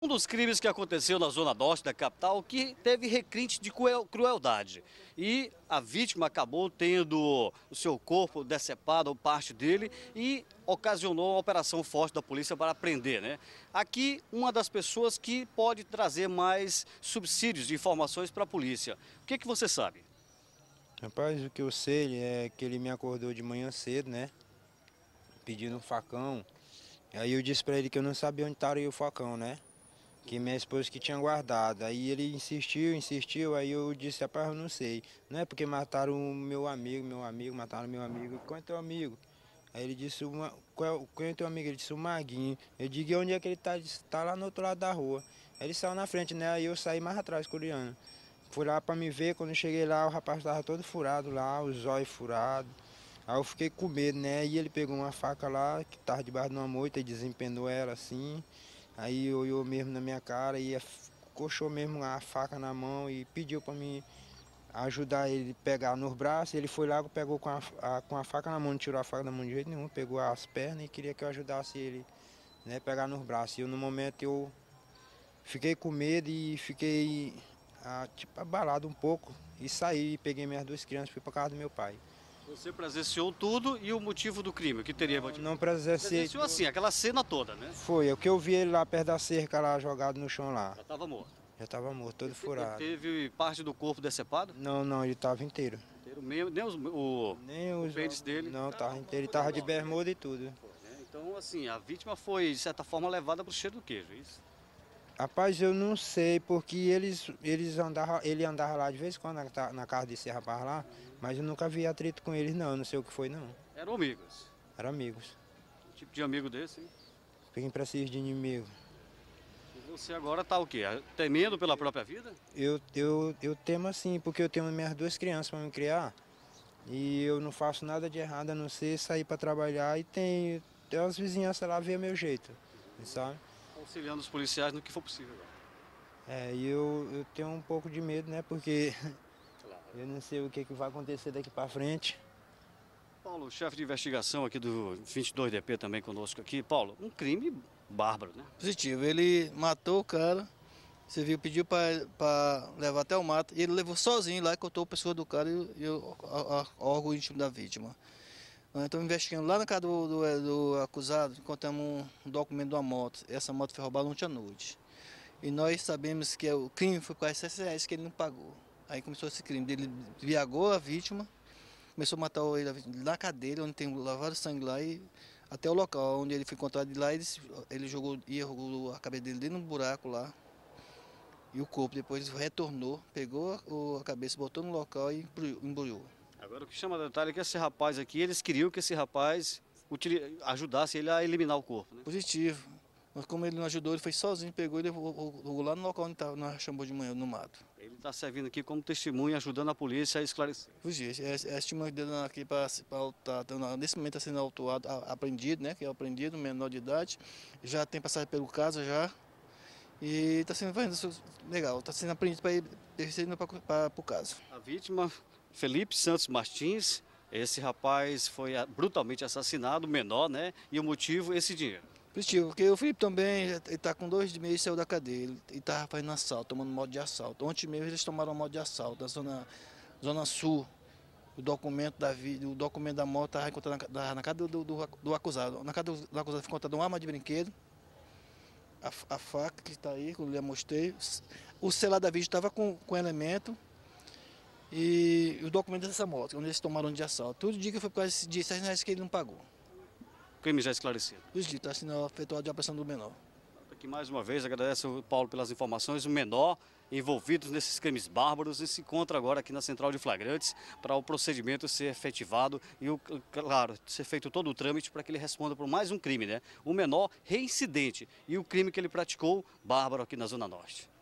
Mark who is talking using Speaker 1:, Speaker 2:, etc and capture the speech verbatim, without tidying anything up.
Speaker 1: Um dos crimes que aconteceu na zona norte da capital que teve requinte de cruel- crueldade e a vítima acabou tendo o seu corpo decepado ou parte dele e ocasionou uma operação forte da polícia para prender, né? Aqui, uma das pessoas que pode trazer mais subsídios de informações para a polícia. O que que você sabe?
Speaker 2: Rapaz, o que eu sei é que ele me acordou de manhã cedo, né? Pedindo um facão. Aí eu disse pra ele que eu não sabia onde estava o facão, né? Que minha esposa que tinha guardado. Aí ele insistiu, insistiu, aí eu disse, rapaz, eu não sei. Não é porque mataram o meu amigo, meu amigo, mataram meu amigo. Qual é teu amigo? Aí ele disse, uma, qual, é, qual é teu amigo? Ele disse, o Maguinho. Eu digo, e onde é que ele tá? Ele disse, tá lá no outro lado da rua. Aí ele saiu na frente, né? Aí eu saí mais atrás, curiando. Fui lá pra me ver, quando eu cheguei lá, o rapaz tava todo furado lá, os olhos furados. Aí eu fiquei com medo, né? E ele pegou uma faca lá, que tava debaixo de uma moita, e desempenou ela assim. Aí olhou mesmo na minha cara e coxou mesmo a faca na mão e pediu pra mim ajudar ele a pegar nos braços. Ele foi lá, pegou com a, a- com a faca na mão, não tirou a faca da mão de jeito nenhum, pegou as pernas e queria que eu ajudasse ele, né, pegar nos braços. E eu, no momento eu fiquei com medo e fiquei ah, tipo abalado um pouco e saí, peguei minhas duas crianças e fui para casa do meu pai.
Speaker 1: Você presenciou tudo e o motivo do crime, o que teria
Speaker 2: Não,
Speaker 1: motivo?
Speaker 2: não presenciei.
Speaker 1: Presenciou assim, aquela cena toda, né?
Speaker 2: Foi, o que eu vi ele lá perto da cerca lá jogado no chão lá.
Speaker 1: Já estava morto.
Speaker 2: Já estava morto, todo
Speaker 1: Ele, te- ele
Speaker 2: furado.
Speaker 1: teve parte do corpo decepado?
Speaker 2: Não, não, ele estava inteiro.
Speaker 1: Inteiro mesmo, nem os- o,
Speaker 2: Nem
Speaker 1: o
Speaker 2: os
Speaker 1: pênis dele.
Speaker 2: não, tava inteiro, ele tava de bermuda e tudo.
Speaker 1: Né? Então, assim, a vítima foi, de certa forma, levada para o cheiro do queijo, é isso?
Speaker 2: Rapaz, eu não sei, porque eles, eles andava, ele andava lá de vez em quando na, na casa desse rapaz lá, mas eu nunca vi atrito com eles não, não sei o que foi não.
Speaker 1: Eram amigos.
Speaker 2: Eram amigos.
Speaker 1: Que tipo de amigo desse, hein?
Speaker 2: Quem precisa de inimigo?
Speaker 1: E você agora tá o quê? Temendo pela própria vida?
Speaker 2: Eu, eu, eu temo assim, porque eu tenho minhas duas crianças para me criar e eu não faço nada de errado a não ser sair para trabalhar e tem, tem as vizinhanças lá ver meu jeito, sabe?
Speaker 1: Auxiliando os policiais no que for possível agora.
Speaker 2: É, e eu, eu tenho um pouco de medo, né? Porque
Speaker 1: Claro.
Speaker 2: eu não sei o que, que vai acontecer daqui para frente.
Speaker 1: Paulo, chefe de investigação aqui do vinte e dois D P também conosco aqui. Paulo, um crime bárbaro, né?
Speaker 3: Positivo, ele matou o cara, você viu, pediu para levar até o mato, e ele levou sozinho lá e cortou o pescoço do cara e, e o a, a, órgão íntimo da vítima. Nós estamos investigando lá na casa do, do, do acusado, encontramos um, um documento de uma moto. Essa moto foi roubada ontem à noite. E nós sabemos que o crime foi por causa de seiscentos reais que ele não pagou. Aí começou esse crime, ele viagou a vítima, começou a matar ele na cadeira, onde tem lavado sangue lá, e até o local onde ele foi encontrado. De lá ele, ele jogou, ia, jogou a cabeça dele dentro de um buraco lá. E o corpo depois retornou, pegou a, a cabeça, botou no local e embrulhou.
Speaker 1: Agora o que chama detalhe é que esse rapaz aqui, eles queriam que esse rapaz utili- ajudasse ele a eliminar o corpo, né?
Speaker 3: Positivo. Mas como ele não ajudou, ele foi sozinho, pegou e levou, levou lá no local onde tava, nós chamamos de manhã, no mato.
Speaker 1: Ele está servindo aqui como testemunha, ajudando a polícia a esclarecer.
Speaker 3: Fugiu. É, é testemunho dele aqui para tá, nesse momento está sendo autuado, a- apreendido, né? Que é apreendido, menor de idade. Já tem passado pelo caso já. E está sendo fazendo legal, está sendo apreendido para ir para o caso.
Speaker 1: A vítima, Felipe Santos Martins, esse rapaz foi ah, brutalmente assassinado, menor, né? E o motivo, esse dinheiro.
Speaker 3: Positivo, porque o Felipe também, ele está com dois meses e saiu da cadeia, ele estava fazendo assalto, tomando modo de assalto. Ontem mesmo eles tomaram modo de assalto, da zona, zona sul. O documento da, o documento da moto estava encontrado na, na casa do, do, do acusado. Na casa do, do acusado foi encontrado uma arma de brinquedo, a, a faca que está aí, que eu lhe mostrei. O celular da vídeo estava com, com elemento e os documentos dessa moto, onde eles tomaram de assalto. Tudo indica que foi por causa de seiscentos reais que ele não pagou.
Speaker 1: Crime já esclarecido.
Speaker 3: Os ditos, está sendo efetuado de apreensão do menor.
Speaker 1: Aqui mais uma vez, agradeço ao Paulo pelas informações. O menor envolvido nesses crimes bárbaros e se encontra agora aqui na Central de Flagrantes para o procedimento ser efetivado e, o, claro, ser feito todo o trâmite para que ele responda por mais um crime, né? O menor reincidente e o crime que ele praticou bárbaro aqui na Zona Norte.